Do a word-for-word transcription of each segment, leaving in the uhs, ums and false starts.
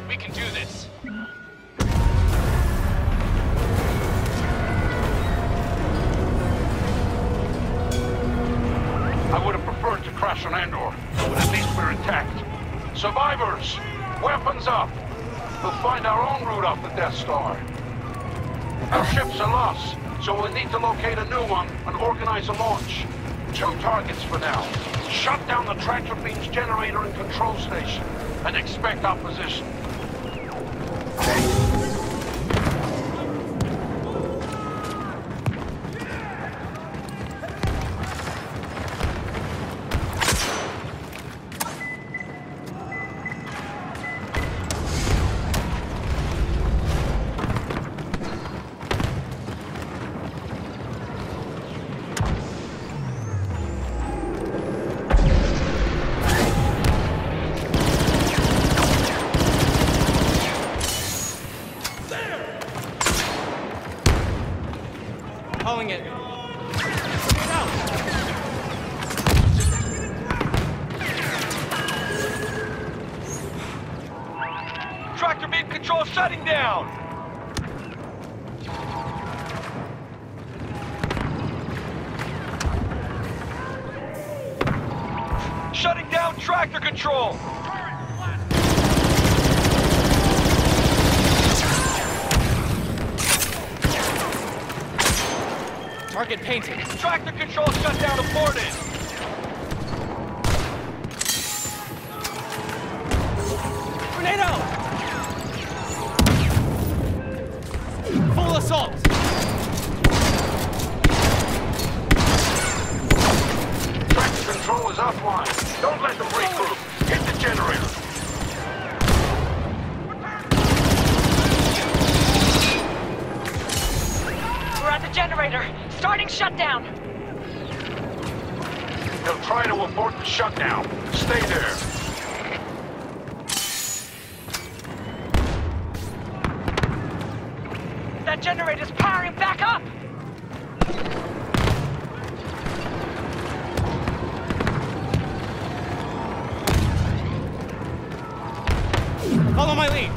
We can do this. I would have preferred to crash on Andor, but at least we're intact. Survivors, weapons up. We'll find our own route off the Death Star. Our ship's a loss, so we'll need to locate a new one and organize a launch. Two targets for now. Shut down the tractor beam's generator and control station, and expect opposition. Calling it. Tractor beam control shutting down! Shutting down tractor control! Target painted. Tractor control shut down aborted! Grenade out! Full assault! Tractor control is offline. Don't let them regroup. Hit the generator. We're at the generator. Starting shutdown. They'll try to abort the shutdown. Stay there. That generator's powering back up. Follow my lead.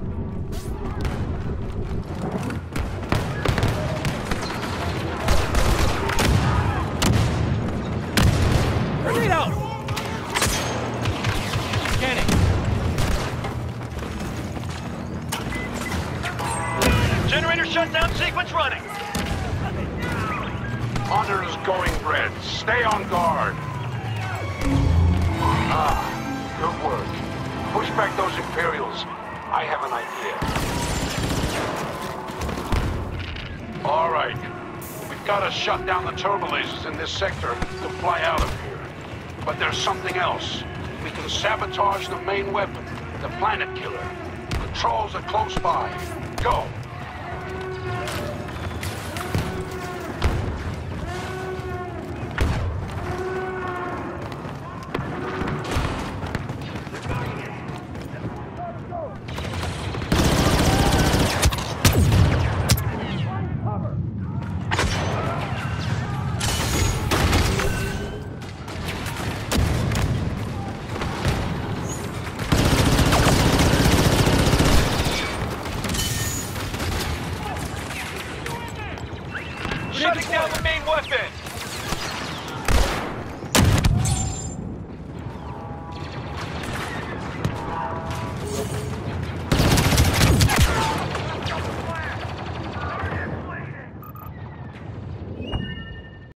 Grenade out! Scanning. Generator shutdown sequence running! Honor is going red. Stay on guard. Ah, good work. Push back those Imperials. I have an idea. All right. We've got to shut down the turbo lasers in this sector to fly out of here. But there's something else. We can sabotage the main weapon, the Planet Killer. The trolls are close by. Go.